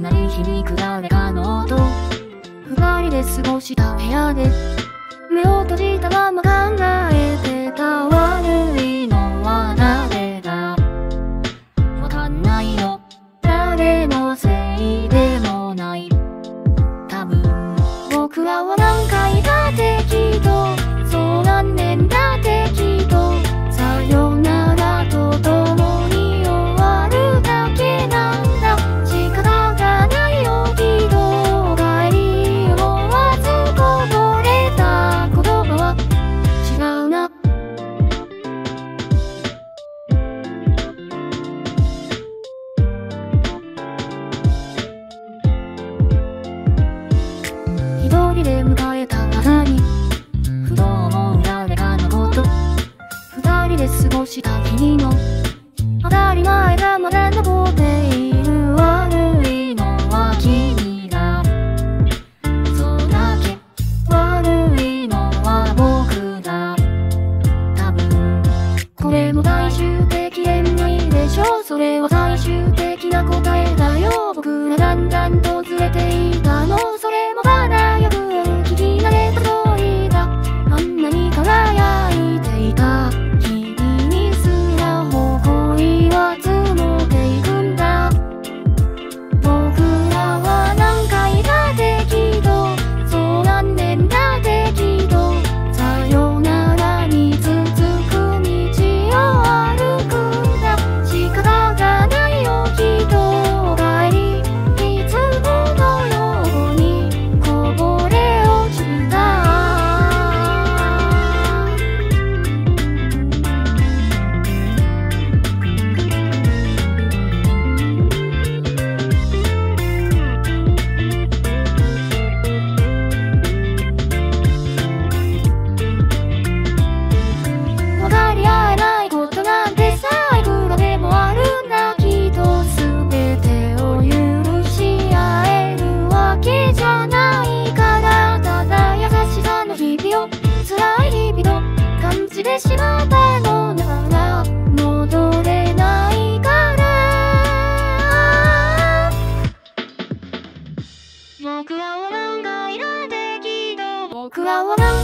ない日々誰かの音二人で過ごした部屋で目を閉じたまま考えてた。悪いのは誰だわかんないよ。誰のせいでもない。多分僕らは何回か適当。そう何年だ適当。さよならと共に終わるだけなんだ。仕方がないよきっと。帰り思わずこぼれた言葉は違うな。一人で迎えた朝にふと思う誰かのこと二人で過ごした日々の当たり前がまだ残っている。悪いのは君だそうだけ。悪いのは僕だ。多分これも最終的演技でしょ。それは最終的な答えだよ。僕らだんだんとずれていたの。それもまだよく聞き慣れた通りだ。あんなに輝いていた日々にすら誇りは積もっていくんだ。僕らは何回だ適当。そう何年だ適当。さよならに続く道を歩くんだ。仕方がないよきっと。帰りいつものようにこぼれ落ちた。分かり合えないことなんてさいくらでもあるんだ。きっと全てを許し合えるわけじゃないから。ただ優しさの日々を辛い日々と感じてしまったのなら戻れないから。僕らは何回だ適当。僕らは何